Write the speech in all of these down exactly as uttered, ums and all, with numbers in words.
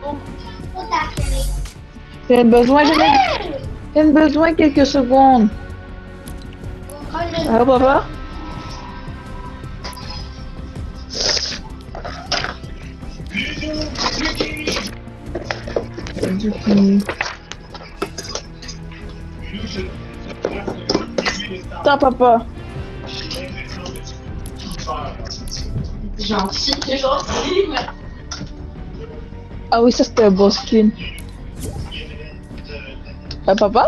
J'ai besoin, j'ai besoin quelques secondes. Ah, papa? Attends, papa. Gentil, c'est gentil, mais... Ah oui, ça c'était un beau skin. Ah, papa?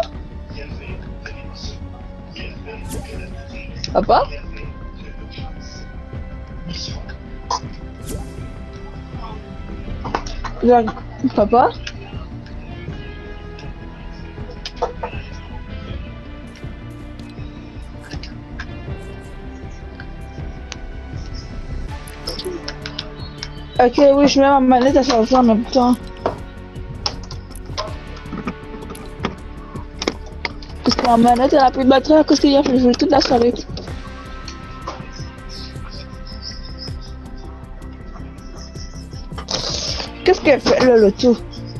Papa? Genre, papa? Ok, oui, je mets ma manette à charger en même temps. Parce que ma manette elle a plus de batterie à cause qu'il y a fait jouer toute la soirée. Qu'est-ce qu'elle fait là, le tout?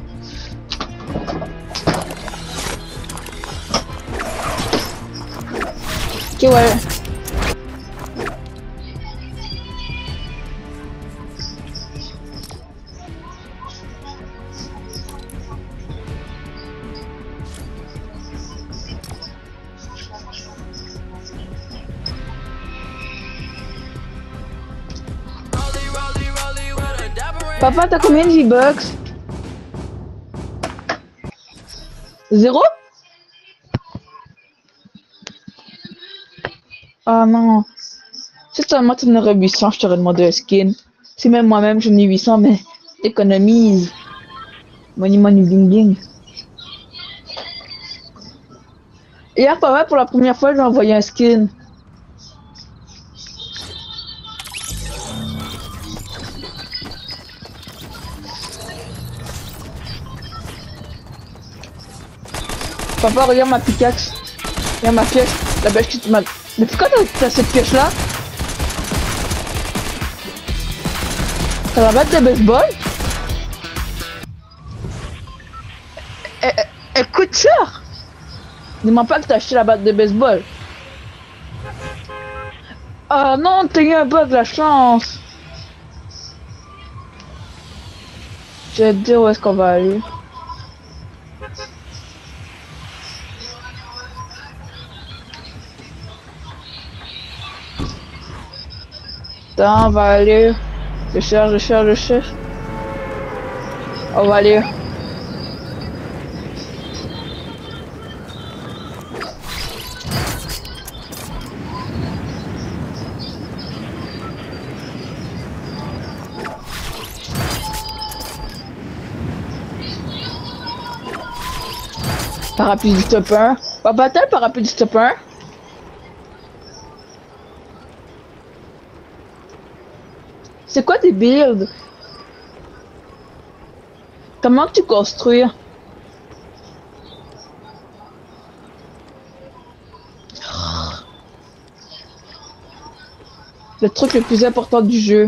Ok, ouais. Papa, t'as combien de V-Bucks? Zéro? Ah non. Si seulement tu en aurais huit cents, je t'aurais demandé un skin. Si même moi-même j'en ai huit cents, mais t'économises. Money, money, bling, bling. Hier, papa, pour la première fois, j'ai envoyé un skin. Papa, regarde ma pickaxe. Regarde ma pièce. La bêche qui te m'a... Mais pourquoi t'as cette pièce là? T'as la batte de baseball? Elle, elle, elle coûte cher. Dis-moi pas que t'as acheté la batte de baseball. Ah non, t'as eu un bug, la chance. Je vais te dire où est-ce qu'on va aller. Attends, on va aller. Je cherche, je cherche, je cherche. On va aller. Parapluie du top un. Papa, t'as le parapluie du top un? C'est quoi tes builds? Comment tu construis? Le truc le plus important du jeu.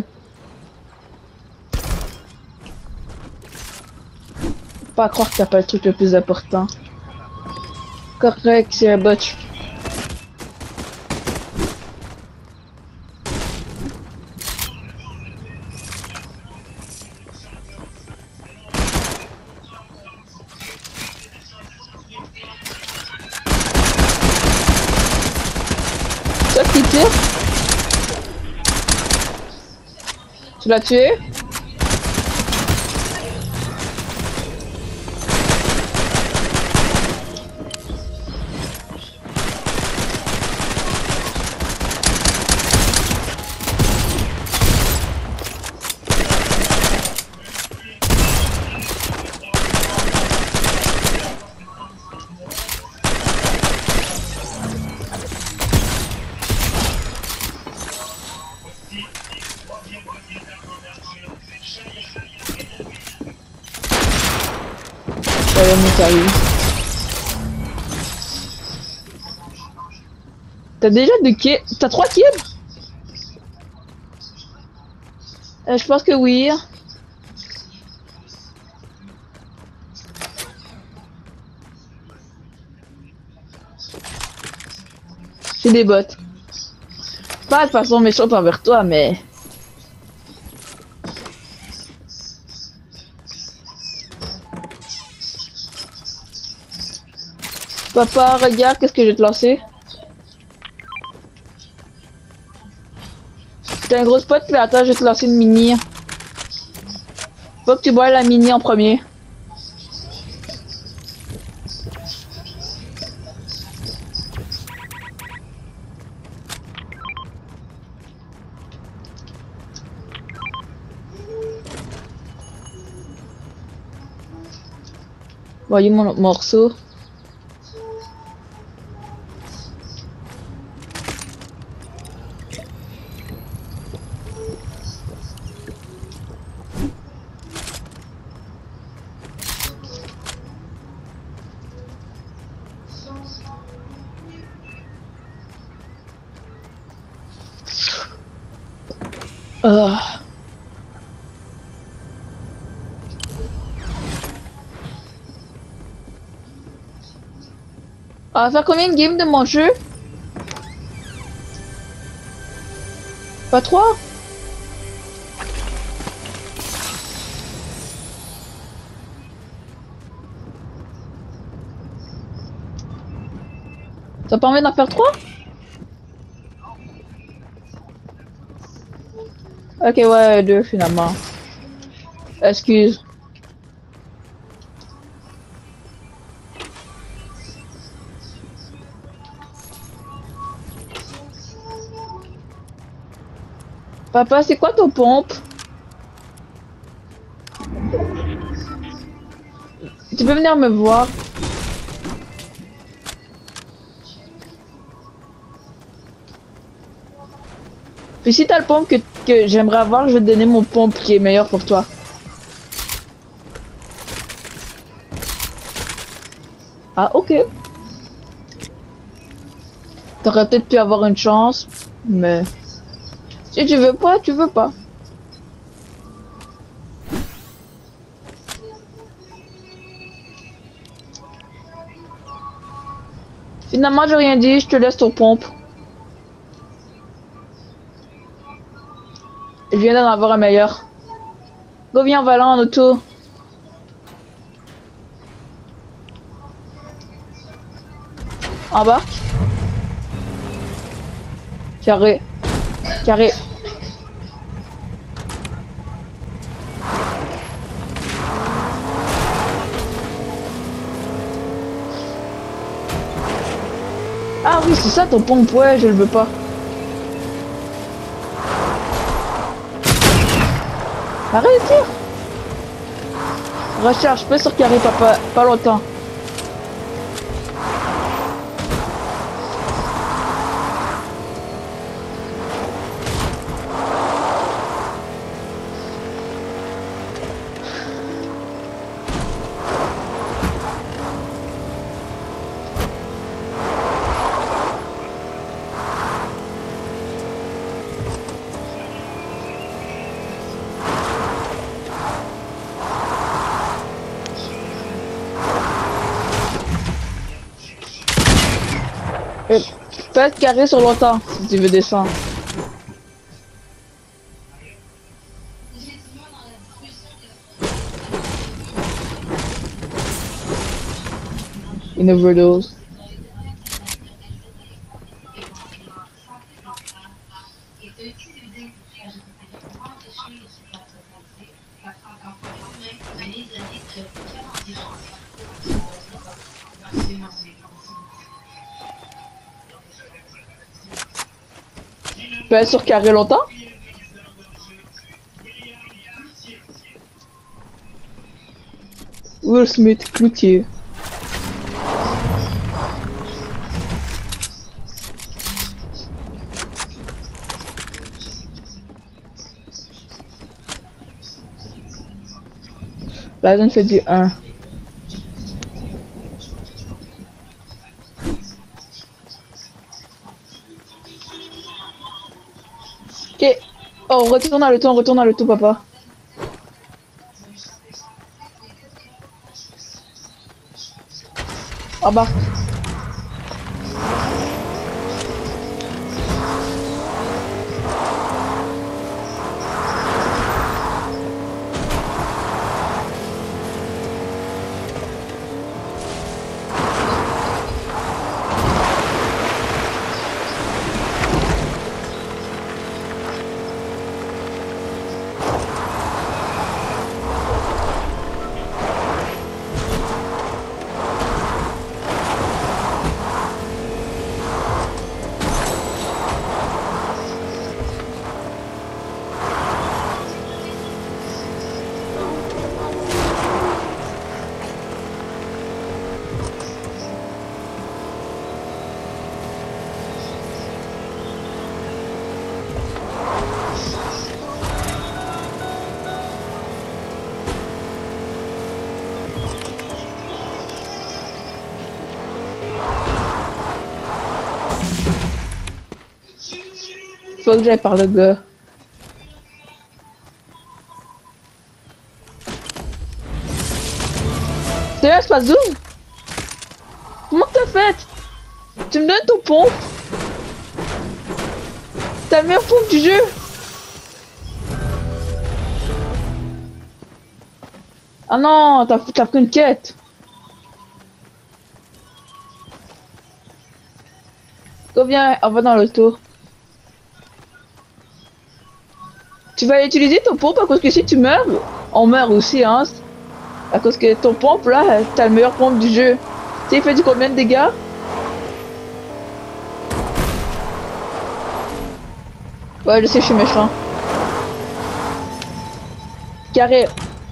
Faut pas croire que t'as pas le truc le plus important. Correct, c'est un bot. Toi qui tire? Tu l'as tué? T'as déjà deux kills? T'as trois kills? euh, Je pense que oui. C'est des bots. Pas de façon méchante envers toi, mais... Papa, regarde, qu'est-ce que je vais te lancer? T'as un gros spot, puis attends, je vais te lancer une mini. Faut que tu bois la mini en premier. Voyez mon morceau. Euh... On va faire combien de games de mon jeu? Pas trois? T'as pas envie d'en faire trois? Ok, ouais, deux finalement. Excuse. Papa, c'est quoi ton pompe? Tu peux venir me voir? Puis si t'as le pompe que, que j'aimerais avoir, je vais te donner mon pompe qui est meilleur pour toi. Ah, ok. T'aurais peut-être pu avoir une chance, mais... Si tu veux pas, tu veux pas. Finalement, j'ai rien dit, je te laisse ton pompe. Je viens d'en avoir un meilleur. Go, viens, on va là en auto. Embarque. Carré. Carré. Ah oui, c'est ça ton pompe, ouais, je le veux pas. Arrête de tirer. Recharge, pas sur carré, papa, pas longtemps. Euh, Pas être carré sur longtemps si tu veux descendre. Une overdose. Tu peux être sur carré longtemps? Will Smith, cloutier. La zone fait du un. Ok. Oh, on retourne à l'auto, on retourne à l'auto, papa. Embarque. faut que j'aille par le gars. C'est un espace zoom? Comment t'as fait? Tu me donnes ton pompe? T'as le meilleur pompe du jeu? Ah non, t'as t'as pris une quête. Go, viens, on va dans l'auto. Tu vas utiliser ton pompe à cause que si tu meurs, on meurt aussi, hein. À cause que ton pompe là, t'as le meilleur pompe du jeu. Tu sais, il fait du combien de dégâts? Ouais, je sais, je suis méchant. Carré.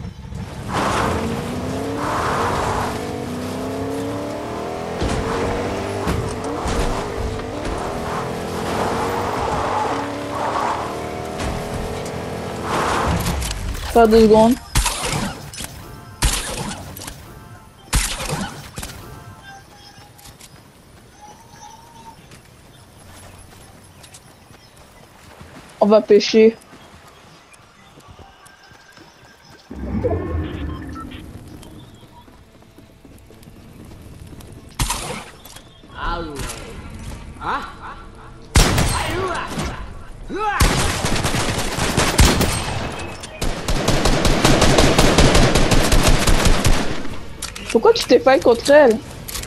Pas deux secondes. On va pêcher. Pourquoi tu t'es fight contre elle?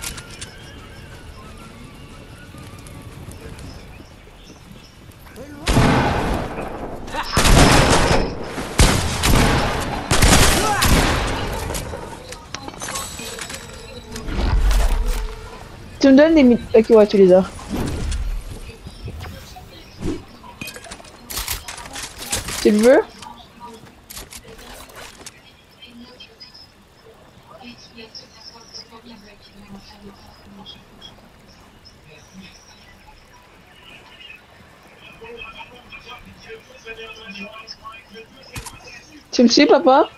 Tu me donnes des mi... Ok, ouais, tu les as. Tu le veux? Tu me suis, papa?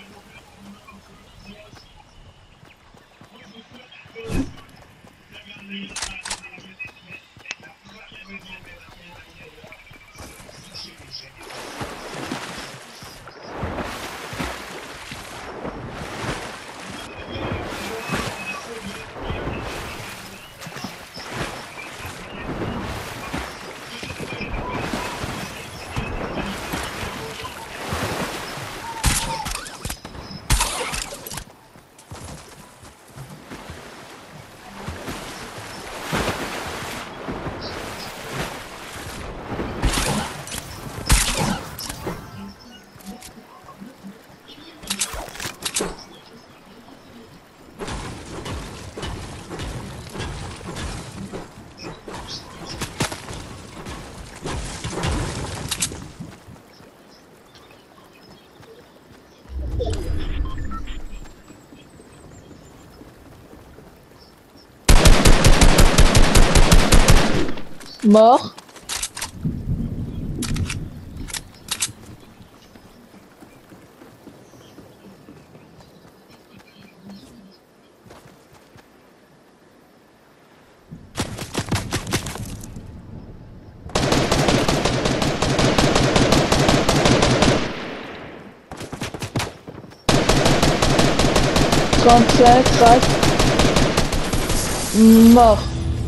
Mort. trente-cinq, crac. Mort.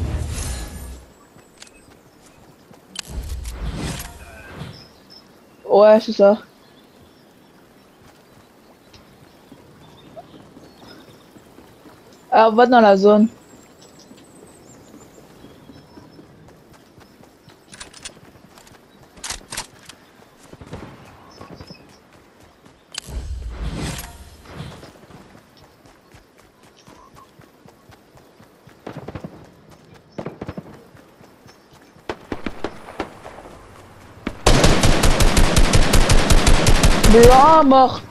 Ouais, c'est ça. Alors, va dans la zone. Blanc, mort.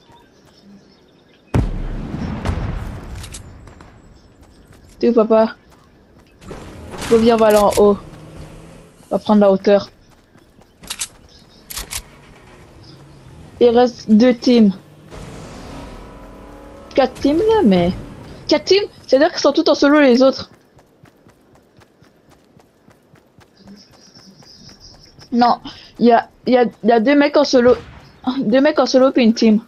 Tu papa? Reviens, on va aller en haut. On va prendre la hauteur. Il reste deux teams. Quatre teams là, mais... Quatre teams, c'est-à-dire qu'ils sont tous en solo les autres. Non, il y a, y, a, y a deux mecs en solo. Deux mecs en solo puis une team.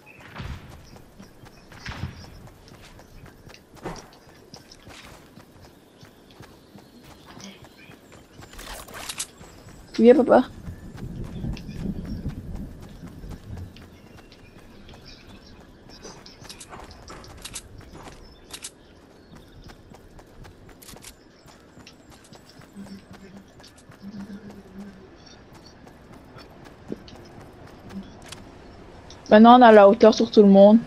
Tu viens, papa? Maintenant, on a la hauteur sur tout le monde.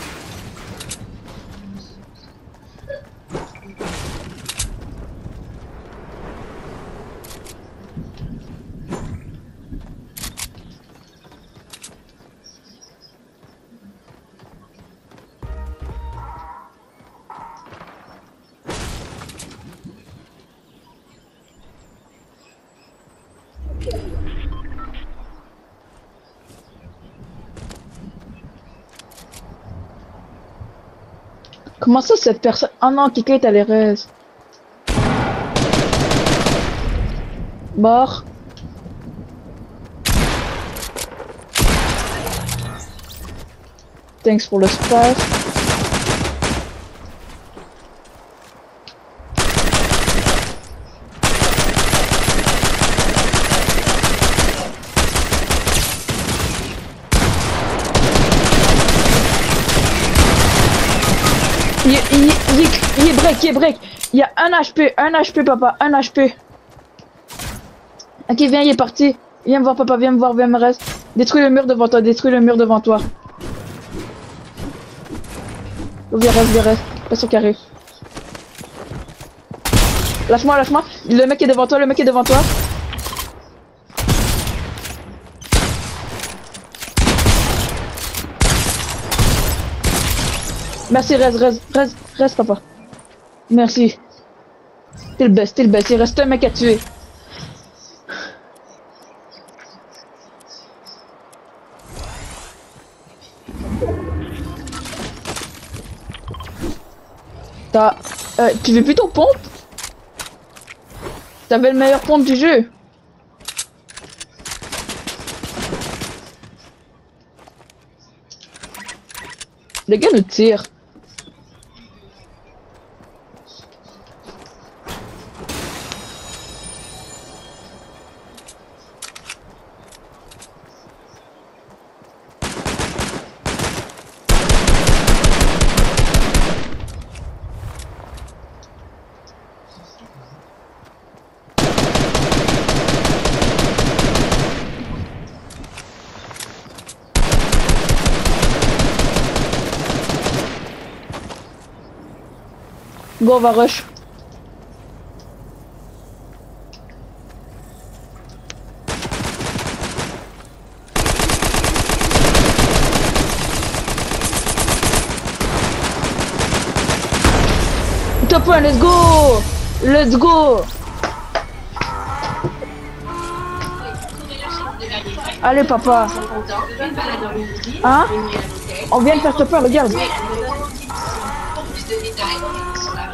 Comment ça, cette personne... Oh non, quelqu'un est à l'érèse. Mort. Thanks pour le space. Il, il, il, il est break, il est break. Il y a un H P, un H P papa, un H P. Ok, viens, il est parti. Viens me voir papa, viens me voir, viens me reste. Détruis le mur devant toi, détruis le mur devant toi. Oh, viens, reste, viens, reste. Passe au carré. Lâche-moi, lâche-moi. Le mec est devant toi, le mec est devant toi. Merci, reste, reste, reste, reste, papa. Merci. T'es le best, t'es le best. Il reste un mec à tuer. T'as... Euh, tu veux plus ton pompe? T'avais le meilleur pompe du jeu. Les gars nous tirent. Go, on va rush. Top un, let's go! Let's go! Allez papa. Hein? On vient de faire top un, regarde.